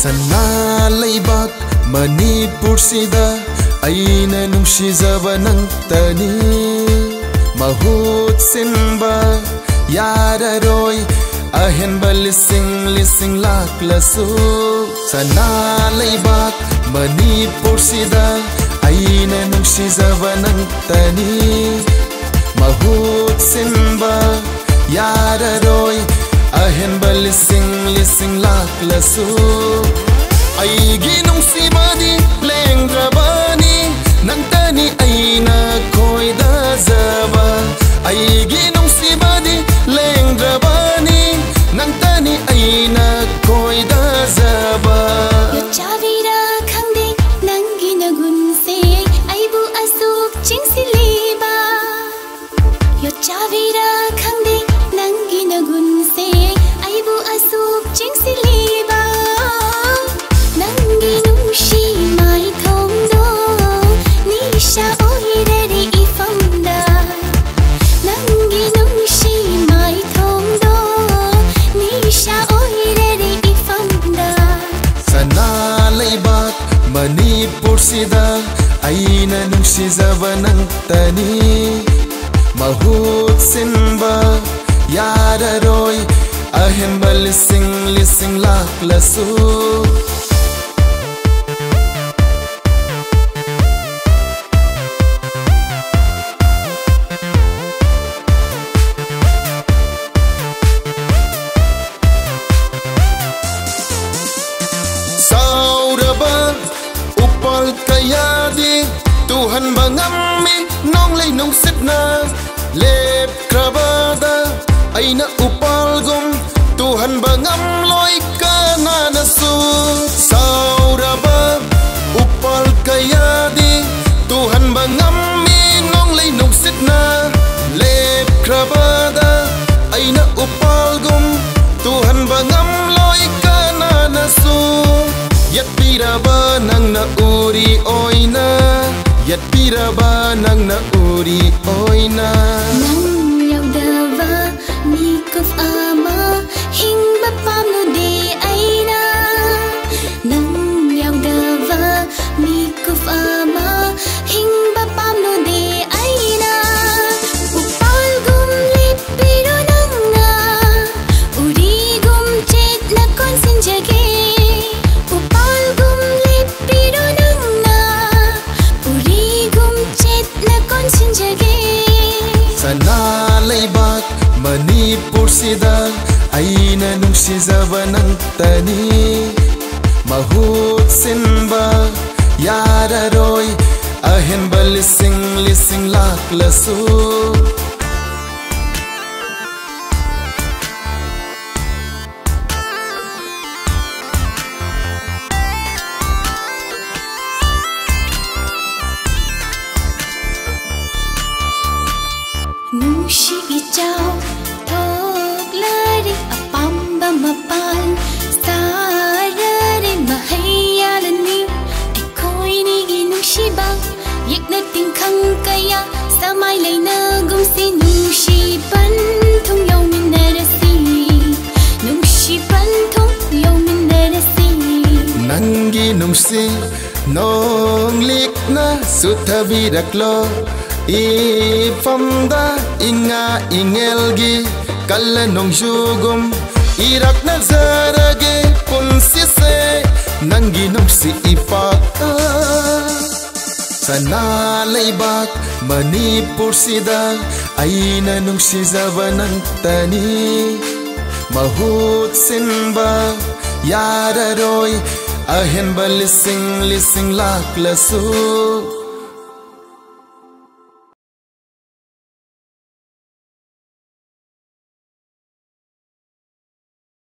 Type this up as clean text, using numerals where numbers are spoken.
Sanaleibak Manipursida Eina Nungshijaba nangtani Mahut sinba yararoi ahenba lising lak lasu Sanaleibak Manipursida Eina Nungshijaba nangtani Mahut sinba yararoi ahenba lising lak lasu Aigi nungsibadi lengrabani nangtani aina koida zaba Aigi nungsibadi lengrabani nangtani aina koida zaba Yochavira khangde nangi nagunse aibu asuk chingsiliba Yochavira khangde nangi nagunse aibu asuk chingsiliba Nangi nungshi mai thongdo nisha oireri ifamda Nangi nungshi mai thongdo nisha oireri ifamda Sanaleibak Manipursida Eina Nungshijaba nangtani Mahut sinba yararoi ahenba lising lak lasu Kayadi Tuhan bangami nong lay nong sitna lep krabada aina upalgum Tuhan bangam loy kana nasu sauraba upal kayadi Tuhan bangami nong lay nong sitna lep krabada aina upalgum Tuhan bangam loy kana nasu Yat piraba nang na uri oina Yat piraba nang na uri oina Nang yaudava mikuf ama hingba pamno de aina Nang yaudava mikuf ama hingba pamno de aina Upal gum lipiro nang na uri gum chet na konsin jage Sanaleibak Manipursida Eina Nungshijaba nangtani Mahut sinba yararoi ahenba lising lak lasu Nungshi ijaw thok lari apamba mapal sarare mahayalani Aikoy nigi nungsibang yekna tingkang kaya samay lay nagumsi Nungshiban thong yaw minarasi Nungshiban thong yaw minarasi Nangi nungsi nong likna suthaviraklo Ifamda inga ingelgi kalla nong jugum irak na zarage punsise nangi nungsi ipaka Sanaleibak Manipursida Eina Nungshijaba nangtani Mahut sinba yararoi ahenba lising lak lasu